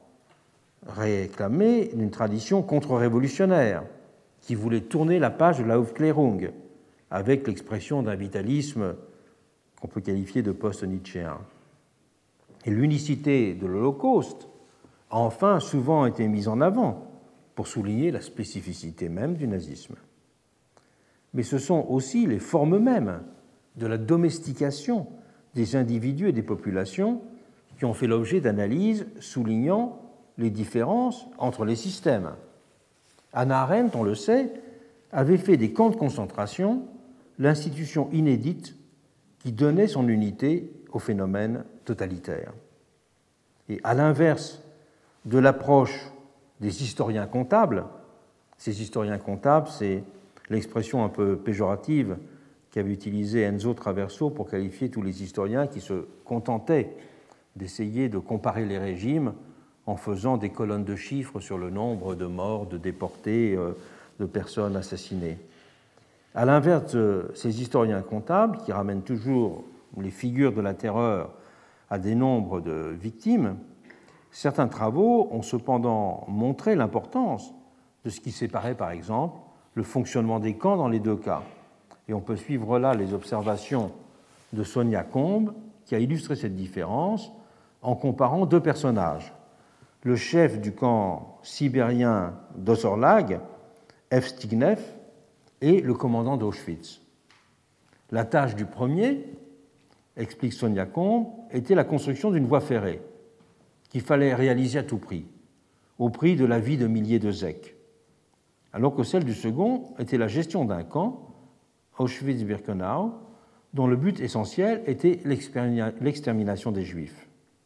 réclamé d'une tradition contre-révolutionnaire qui voulait tourner la page de la Aufklärung avec l'expression d'un vitalisme qu'on peut qualifier de post-nietzschéen. Et l'unicité de l'Holocauste a enfin souvent été mise en avant pour souligner la spécificité même du nazisme. Mais ce sont aussi les formes mêmes de la domestication des individus et des populations qui ont fait l'objet d'analyses soulignant les différences entre les systèmes. Hannah Arendt, on le sait, avait fait des camps de concentration l'institution inédite qui donnait son unité au phénomène totalitaire. Et à l'inverse de l'approche des historiens comptables, ces historiens comptables, c'est l'expression un peu péjorative qu'avait utilisée Enzo Traverso pour qualifier tous les historiens qui se contentaient d'essayer de comparer les régimes en faisant des colonnes de chiffres sur le nombre de morts, de déportés, de personnes assassinées. À l'inverse de ces historiens comptables qui ramènent toujours les figures de la terreur à des nombres de victimes, certains travaux ont cependant montré l'importance de ce qui séparait, par exemple, le fonctionnement des camps dans les deux cas. Et on peut suivre là les observations de Sonia Combe, qui a illustré cette différence en comparant deux personnages. Le chef du camp sibérien d'Ozorlag, F. Stignev, et le commandant d'Auschwitz. La tâche du premier, explique Sonia Combe, était la construction d'une voie ferrée qu'il fallait réaliser à tout prix, au prix de la vie de milliers de zèques, alors que celle du second était la gestion d'un camp, Auschwitz-Birkenau, dont le but essentiel était l'extermination des Juifs.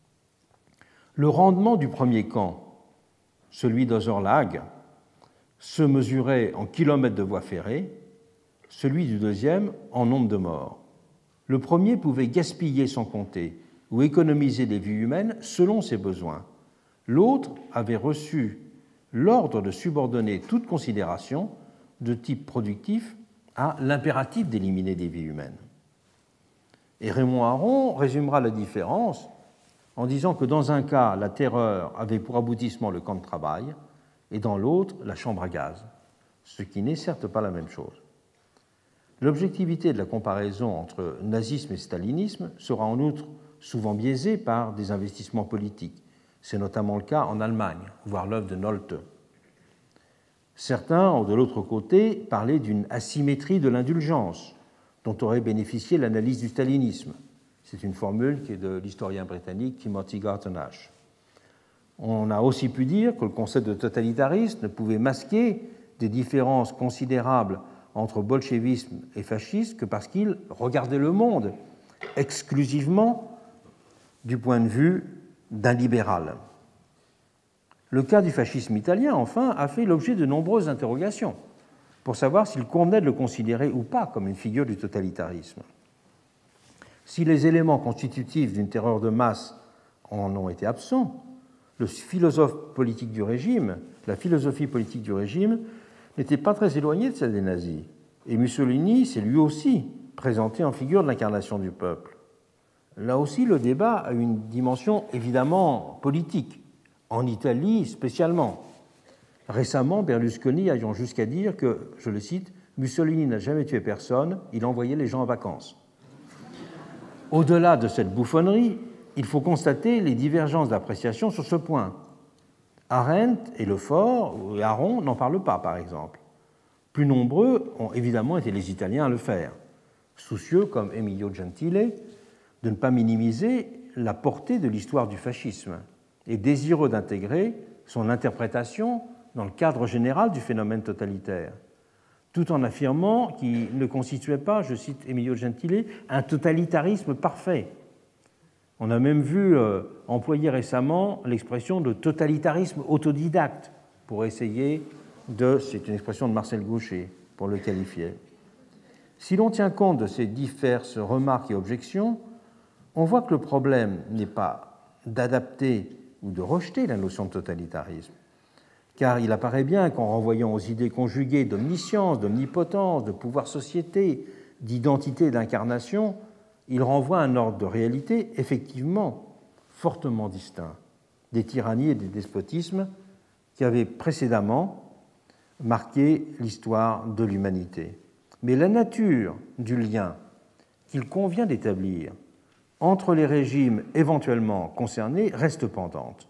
Le rendement du premier camp, celui d'Ozorlag, se mesurait en kilomètres de voies ferrées, celui du deuxième en nombre de morts. Le premier pouvait gaspiller sans compter ou économiser des vies humaines selon ses besoins. L'autre avait reçu l'ordre de subordonner toute considération de type productif à l'impératif d'éliminer des vies humaines. Et Raymond Aron résumera la différence en disant que dans un cas, la terreur avait pour aboutissement le camp de travail et dans l'autre, la chambre à gaz, ce qui n'est certes pas la même chose. L'objectivité de la comparaison entre nazisme et stalinisme sera en outre souvent biaisée par des investissements politiques. C'est notamment le cas en Allemagne, voir l'œuvre de Nolte. Certains ont de l'autre côté parlé d'une asymétrie de l'indulgence dont aurait bénéficié l'analyse du stalinisme. C'est une formule qui est de l'historien britannique Timothy Garton-Ash. On a aussi pu dire que le concept de totalitarisme ne pouvait masquer des différences considérables entre bolchevisme et fascisme que parce qu'il regardait le monde exclusivement du point de vue d'un libéral. Le cas du fascisme italien, enfin, a fait l'objet de nombreuses interrogations pour savoir s'il convenait de le considérer ou pas comme une figure du totalitarisme. Si les éléments constitutifs d'une terreur de masse en ont été absents, la philosophie politique du régime n'était pas très éloignée de celle des nazis. Et Mussolini s'est lui aussi présenté en figure de l'incarnation du peuple. Là aussi, le débat a une dimension évidemment politique, en Italie spécialement. Récemment, Berlusconi allant jusqu'à dire que, je le cite, Mussolini n'a jamais tué personne, il envoyait les gens en vacances. Au-delà de cette bouffonnerie, il faut constater les divergences d'appréciation sur ce point. Arendt et Lefort ou Aron n'en parlent pas, par exemple. Plus nombreux ont évidemment été les Italiens à le faire, soucieux, comme Emilio Gentile, de ne pas minimiser la portée de l'histoire du fascisme et désireux d'intégrer son interprétation dans le cadre général du phénomène totalitaire, tout en affirmant qu'il ne constituait pas, je cite Emilio Gentile, un totalitarisme parfait. On a même vu employer récemment l'expression de totalitarisme autodidacte pour essayer de, c'est une expression de Marcel Gaucher, pour le qualifier. Si l'on tient compte de ces diverses remarques et objections, on voit que le problème n'est pas d'adapter ou de rejeter la notion de totalitarisme, car il apparaît bien qu'en renvoyant aux idées conjuguées d'omniscience, d'omnipotence, de pouvoir-société, d'identité et d'incarnation, il renvoie à un ordre de réalité effectivement fortement distinct des tyrannies et des despotismes qui avaient précédemment marqué l'histoire de l'humanité. Mais la nature du lien qu'il convient d'établir entre les régimes éventuellement concernés reste pendante.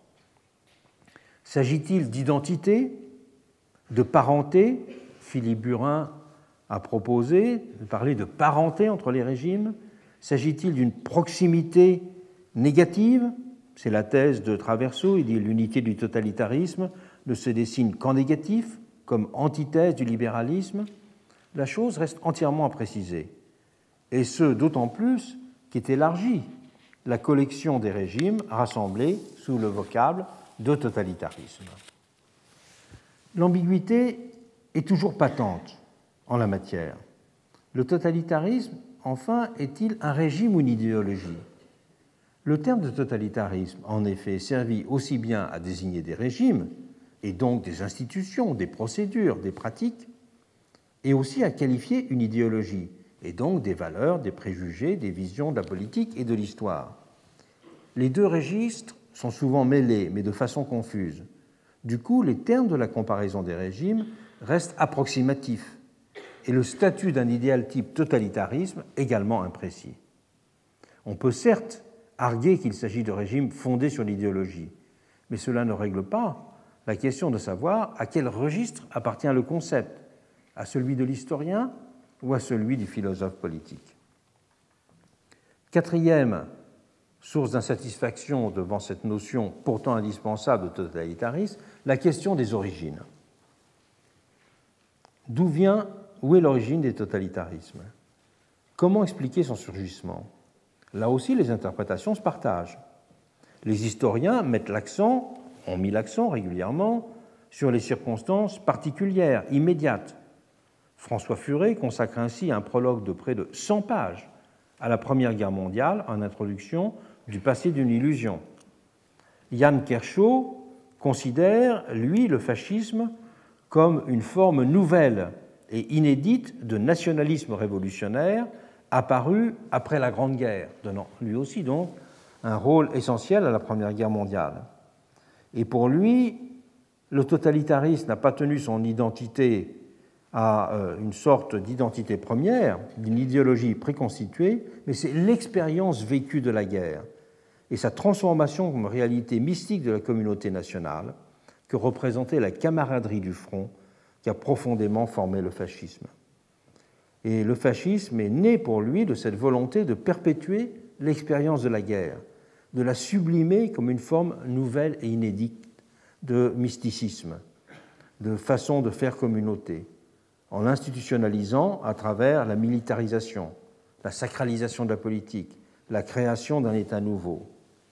S'agit-il d'identité, de parenté? Philippe Burin a proposé de parler de parenté entre les régimes. S'agit-il d'une proximité négative? C'est la thèse de Traverso, il dit l'unité du totalitarisme ne se dessine qu'en négatif, comme antithèse du libéralisme. La chose reste entièrement à préciser, et ce d'autant plus qu'est élargie la collection des régimes rassemblés sous le vocable de totalitarisme. L'ambiguïté est toujours patente en la matière. Le totalitarisme, enfin, est-il un régime ou une idéologie? Le terme de totalitarisme, en effet, servit aussi bien à désigner des régimes, et donc des institutions, des procédures, des pratiques, et aussi à qualifier une idéologie, et donc des valeurs, des préjugés, des visions de la politique et de l'histoire. Les deux registres sont souvent mêlés, mais de façon confuse. Du coup, les termes de la comparaison des régimes restent approximatifs, et le statut d'un idéal type totalitarisme également imprécis. On peut certes arguer qu'il s'agit de régimes fondés sur l'idéologie, mais cela ne règle pas la question de savoir à quel registre appartient le concept, à celui de l'historien ou à celui du philosophe politique. Quatrième source d'insatisfaction devant cette notion pourtant indispensable de totalitarisme, la question des origines. Où est l'origine des totalitarismes? Comment expliquer son surgissement? Là aussi, les interprétations se partagent. Les historiens ont mis l'accent régulièrement sur les circonstances particulières, immédiates. François Furet consacre ainsi un prologue de près de 100 pages à la Première Guerre mondiale en introduction du passé d'une illusion. Jan Kershaw considère, lui, le fascisme comme une forme nouvelle et inédite de nationalisme révolutionnaire apparu après la Grande Guerre, donnant lui aussi donc un rôle essentiel à la Première Guerre mondiale. Et pour lui, le totalitarisme n'a pas tenu son identité à une sorte d'identité première, d'une idéologie préconstituée, mais c'est l'expérience vécue de la guerre et sa transformation comme réalité mystique de la communauté nationale que représentait la camaraderie du front qui a profondément formé le fascisme. Et le fascisme est né pour lui de cette volonté de perpétuer l'expérience de la guerre, de la sublimer comme une forme nouvelle et inédite de mysticisme, de façon de faire communauté, en l'institutionnalisant à travers la militarisation, la sacralisation de la politique, la création d'un État nouveau.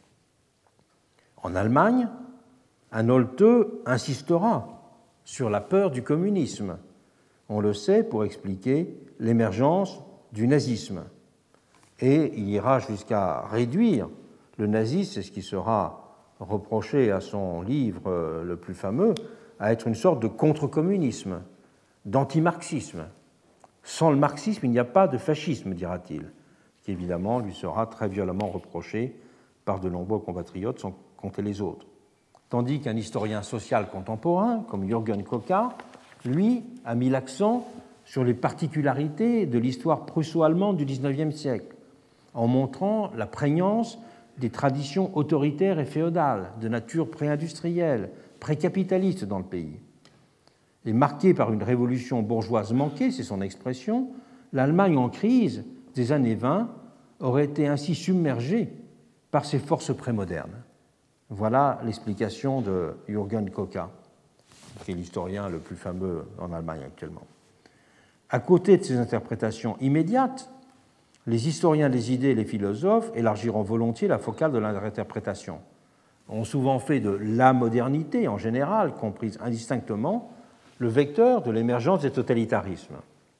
En Allemagne, un Holte insistera sur la peur du communisme, on le sait, pour expliquer l'émergence du nazisme. Et il ira jusqu'à réduire le nazisme, c'est ce qui sera reproché à son livre le plus fameux à être une sorte de contre-communisme, d'anti-marxisme. Sans le marxisme, il n'y a pas de fascisme, dira-t-il, qui évidemment lui sera très violemment reproché par de nombreux compatriotes, sans compter les autres. Tandis qu'un historien social contemporain, comme Jürgen Koka, lui, a mis l'accent sur les particularités de l'histoire prusso-allemande du XIXe siècle, en montrant la prégnance des traditions autoritaires et féodales, de nature pré-industrielle, pré-capitaliste dans le pays. Et marquée par une révolution bourgeoise manquée, c'est son expression, l'Allemagne en crise des années 20 aurait été ainsi submergée par ses forces prémodernes. Voilà l'explication de Jürgen Koka, qui est l'historien le plus fameux en Allemagne actuellement. À côté de ces interprétations immédiates, les historiens des idées et les philosophes élargiront volontiers la focale de l'interprétation. Ont souvent fait de la modernité en général, comprise indistinctement, le vecteur de l'émergence des totalitarismes.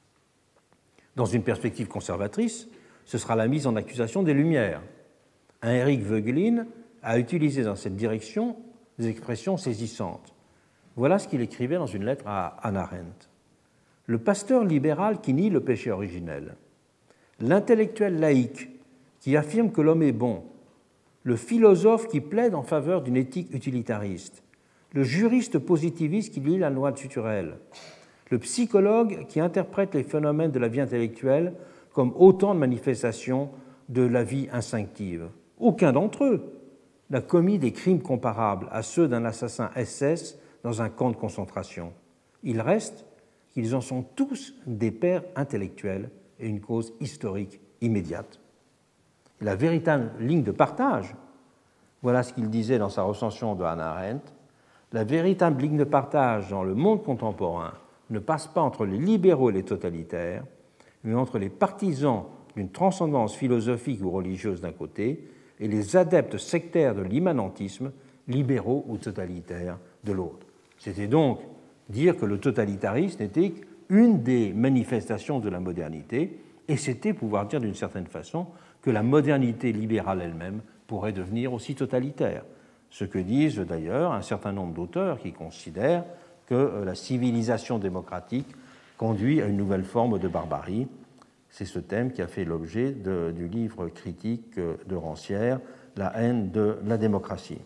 Dans une perspective conservatrice, ce sera la mise en accusation des Lumières. Heinrich Voegelin a utilisé dans cette direction des expressions saisissantes. Voilà ce qu'il écrivait dans une lettre à Hannah Arendt. Le pasteur libéral qui nie le péché originel, l'intellectuel laïque qui affirme que l'homme est bon, le philosophe qui plaide en faveur d'une éthique utilitariste, le juriste positiviste qui lit la loi naturelle, le psychologue qui interprète les phénomènes de la vie intellectuelle comme autant de manifestations de la vie instinctive. Aucun d'entre eux n'a commis des crimes comparables à ceux d'un assassin SS dans un camp de concentration. Il reste qu'ils en sont tous des pères intellectuels et une cause historique immédiate. Et la véritable ligne de partage, voilà ce qu'il disait dans sa recension de Hannah Arendt, la véritable ligne de partage dans le monde contemporain ne passe pas entre les libéraux et les totalitaires, mais entre les partisans d'une transcendance philosophique ou religieuse d'un côté et les adeptes sectaires de l'immanentisme, libéraux ou totalitaires, de l'autre. C'était donc dire que le totalitarisme n'était qu'une des manifestations de la modernité, et c'était pouvoir dire d'une certaine façon que la modernité libérale elle-même pourrait devenir aussi totalitaire. Ce que disent d'ailleurs un certain nombre d'auteurs qui considèrent que la civilisation démocratique conduit à une nouvelle forme de barbarie. C'est ce thème qui a fait l'objet du livre critique de Rancière, La haine de la démocratie.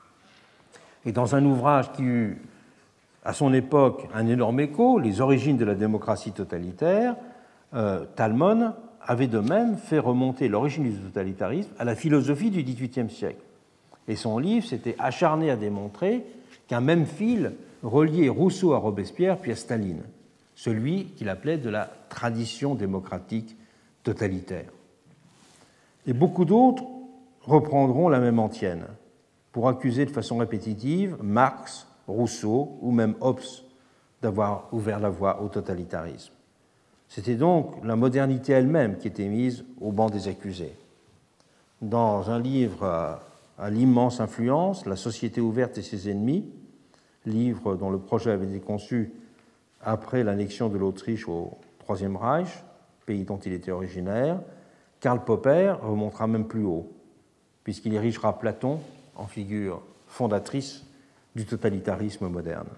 Et dans un ouvrage qui eut à son époque un énorme écho, Les origines de la démocratie totalitaire, Talmon avait de même fait remonter l'origine du totalitarisme à la philosophie du XVIIIe siècle. Et son livre s'était acharné à démontrer qu'un même fil reliait Rousseau à Robespierre puis à Staline, celui qu'il appelait de la tradition démocratique totalitaire. Et beaucoup d'autres reprendront la même antienne pour accuser de façon répétitive Marx, Rousseau ou même Hobbes d'avoir ouvert la voie au totalitarisme. C'était donc la modernité elle-même qui était mise au banc des accusés. Dans un livre à l'immense influence, La société ouverte et ses ennemis, livre dont le projet avait été conçu après l'annexion de l'Autriche au Troisième Reich, pays dont il était originaire, Karl Popper remontera même plus haut, puisqu'il érigera Platon en figure fondatrice du totalitarisme moderne.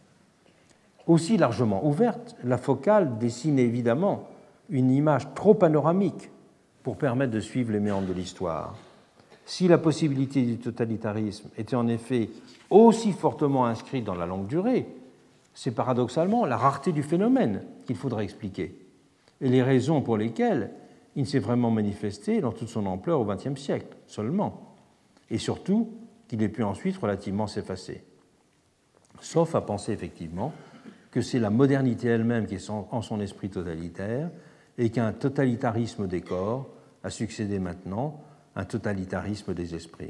Aussi largement ouverte, la focale dessine évidemment une image trop panoramique pour permettre de suivre les méandres de l'histoire. Si la possibilité du totalitarisme était en effet aussi fortement inscrite dans la longue durée, c'est paradoxalement la rareté du phénomène qu'il faudrait expliquer, et les raisons pour lesquelles il s'est vraiment manifesté dans toute son ampleur au XXe siècle seulement, et surtout qu'il ait pu ensuite relativement s'effacer. Sauf à penser effectivement que c'est la modernité elle-même qui est en son esprit totalitaire et qu'un totalitarisme des corps a succédé maintenant à un totalitarisme des esprits.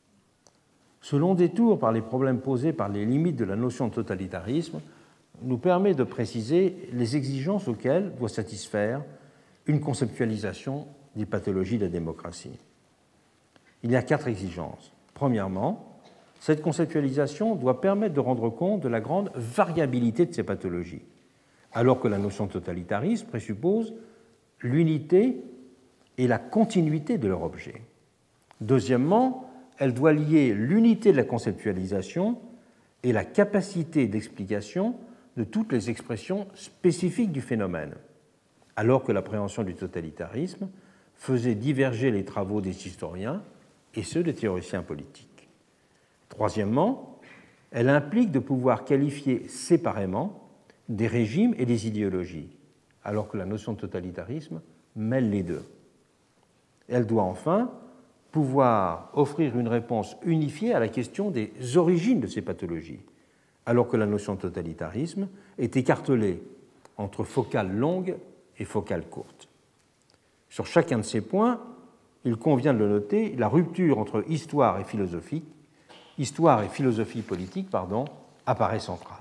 Ce long détour par les problèmes posés par les limites de la notion de totalitarisme nous permet de préciser les exigences auxquelles doit satisfaire une conceptualisation des pathologies de la démocratie. Il y a 4 exigences. Premièrement, cette conceptualisation doit permettre de rendre compte de la grande variabilité de ces pathologies, alors que la notion de totalitarisme présuppose l'unité et la continuité de leur objet. Deuxièmement, elle doit lier l'unité de la conceptualisation et la capacité d'explication de toutes les expressions spécifiques du phénomène, alors que l'appréhension du totalitarisme faisait diverger les travaux des historiens et ceux des théoriciens politiques. Troisièmement, elle implique de pouvoir qualifier séparément des régimes et des idéologies, alors que la notion de totalitarisme mêle les deux. Elle doit enfin pouvoir offrir une réponse unifiée à la question des origines de ces pathologies, alors que la notion de totalitarisme est écartelée entre focale longue et focale courte. Sur chacun de ces points, il convient de le noter, la rupture entre histoire et philosophie politique, apparaît centrale.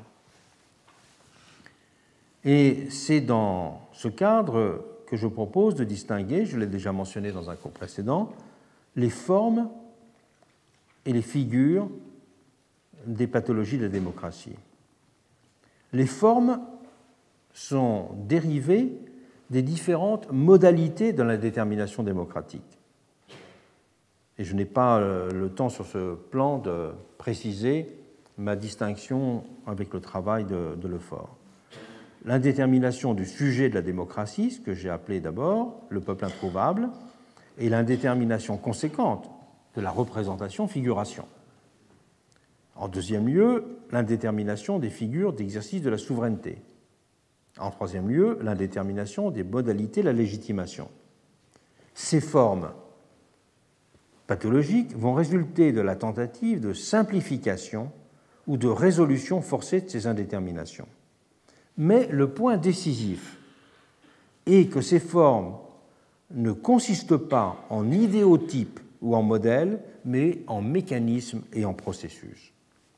Et c'est dans ce cadre que je propose de distinguer, je l'ai déjà mentionné dans un cours précédent, les formes et les figures des pathologies de la démocratie. Les formes sont dérivées des différentes modalités de la détermination démocratique. Et je n'ai pas le temps sur ce plan de préciser ma distinction avec le travail de Lefort. L'indétermination du sujet de la démocratie, ce que j'ai appelé d'abord le peuple introuvable, et l'indétermination conséquente de la représentation-figuration. En deuxième lieu, l'indétermination des figures d'exercice de la souveraineté. En troisième lieu, l'indétermination des modalités de la légitimation. Ces formes pathologiques vont résulter de la tentative de simplification ou de résolution forcée de ces indéterminations. Mais le point décisif est que ces formes ne consistent pas en idéotypes ou en modèles, mais en mécanismes et en processus.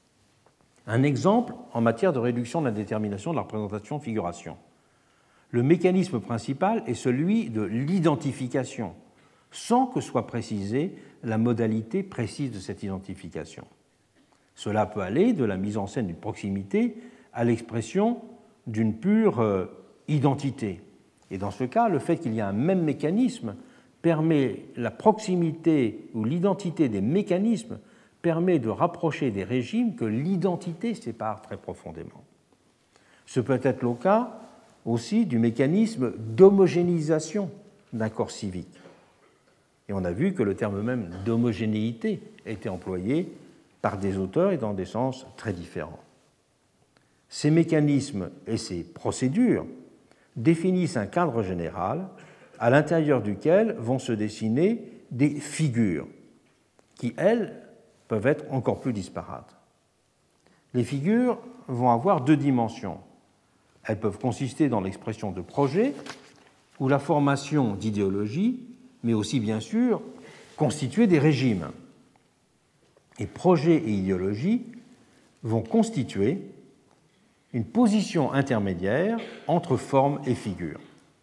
Un exemple en matière de réduction de l'indétermination de la représentation-figuration. Le mécanisme principal est celui de l'identification, sans que soit précisée la modalité précise de cette identification. Cela peut aller de la mise en scène d'une proximité à l'expression d'une pure identité. Et dans ce cas, le fait qu'il y ait un même mécanisme permet la proximité ou l'identité des mécanismes permet de rapprocher des régimes que l'identité sépare très profondément. Ce peut être le cas aussi du mécanisme d'homogénéisation d'un corps civique. Et on a vu que le terme même d'homogénéité a été employé par des auteurs et dans des sens très différents. Ces mécanismes et ces procédures définissent un cadre général à l'intérieur duquel vont se dessiner des figures qui, elles, peuvent être encore plus disparates. Les figures vont avoir deux dimensions. Elles peuvent consister dans l'expression de projets ou la formation d'idéologies, mais aussi, bien sûr, constituer des régimes. Et projets et idéologies vont constituer une position intermédiaire entre forme et figure.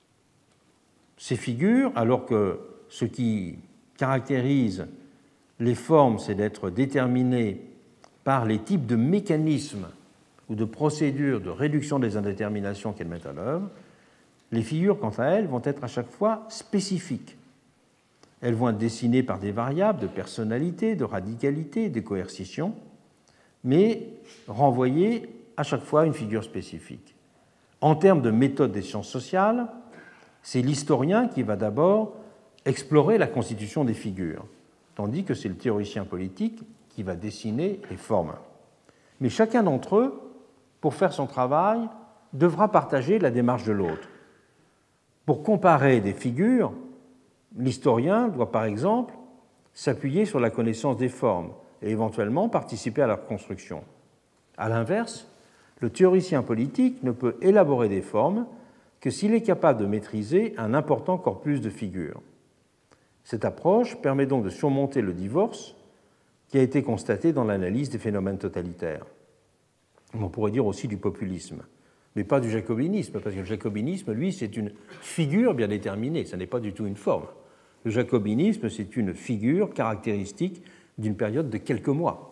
Ces figures, alors que ce qui caractérise les formes, c'est d'être déterminées par les types de mécanismes ou de procédures de réduction des indéterminations qu'elles mettent en œuvre, les figures, quant à elles, vont être à chaque fois spécifiques. Elles vont être dessinées par des variables de personnalité, de radicalité, de coercition, mais renvoyer à chaque fois à une figure spécifique. En termes de méthode des sciences sociales, c'est l'historien qui va d'abord explorer la constitution des figures, tandis que c'est le théoricien politique qui va dessiner les formes. Mais chacun d'entre eux, pour faire son travail, devra partager la démarche de l'autre. Pour comparer des figures, l'historien doit par exemple s'appuyer sur la connaissance des formes et éventuellement participer à leur construction. À l'inverse, le théoricien politique ne peut élaborer des formes que s'il est capable de maîtriser un important corpus de figures. Cette approche permet donc de surmonter le divorce qui a été constaté dans l'analyse des phénomènes totalitaires. On pourrait dire aussi du populisme, mais pas du jacobinisme, parce que le jacobinisme, lui, c'est une figure bien déterminée, ce n'est pas du tout une forme. Le jacobinisme, c'est une figure caractéristique d'une période de quelques mois.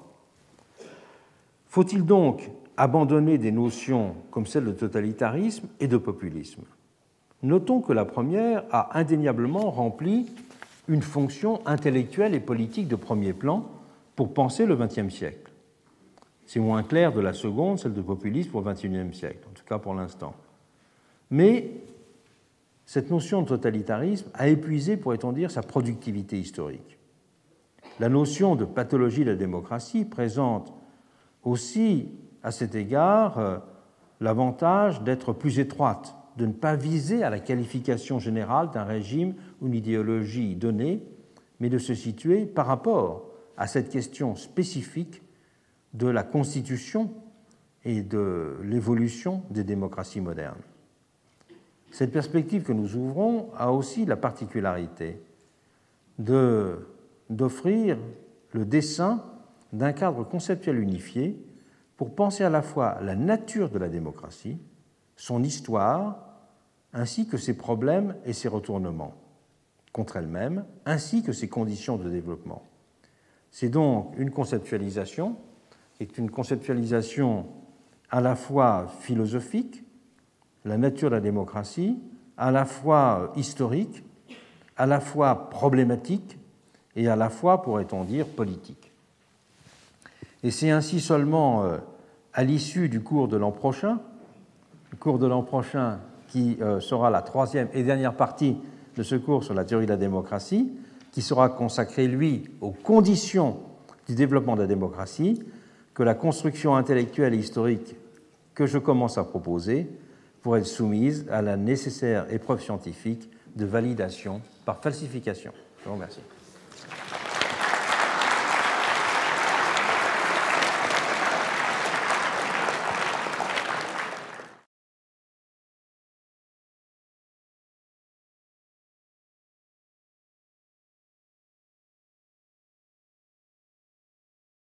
Faut-il donc abandonner des notions comme celle de totalitarisme et de populisme? Notons que la première a indéniablement rempli une fonction intellectuelle et politique de premier plan pour penser le XXe siècle. C'est moins clair de la seconde, celle de populisme, pour le XXIe siècle, en tout cas pour l'instant. Mais cette notion de totalitarisme a épuisé, pourrait-on dire, sa productivité historique. La notion de pathologie de la démocratie présente aussi, à cet égard, l'avantage d'être plus étroite, de ne pas viser à la qualification générale d'un régime ou une idéologie donnée, mais de se situer par rapport à cette question spécifique de la constitution et de l'évolution des démocraties modernes. Cette perspective que nous ouvrons a aussi la particularité d'offrir le dessin d'un cadre conceptuel unifié pour penser à la fois la nature de la démocratie, son histoire, ainsi que ses problèmes et ses retournements contre elle-même, ainsi que ses conditions de développement. C'est donc une conceptualisation qui est une conceptualisation à la fois philosophique, la nature de la démocratie, à la fois historique, à la fois problématique et à la fois, pourrait-on dire, politique. Et c'est ainsi seulement à l'issue du cours de l'an prochain, le cours de l'an prochain qui sera la troisième et dernière partie de ce cours sur la théorie de la démocratie, qui sera consacré, lui, aux conditions du développement de la démocratie, que la construction intellectuelle et historique que je commence à proposer pour être soumise à la nécessaire épreuve scientifique de validation par falsification. Je vous remercie.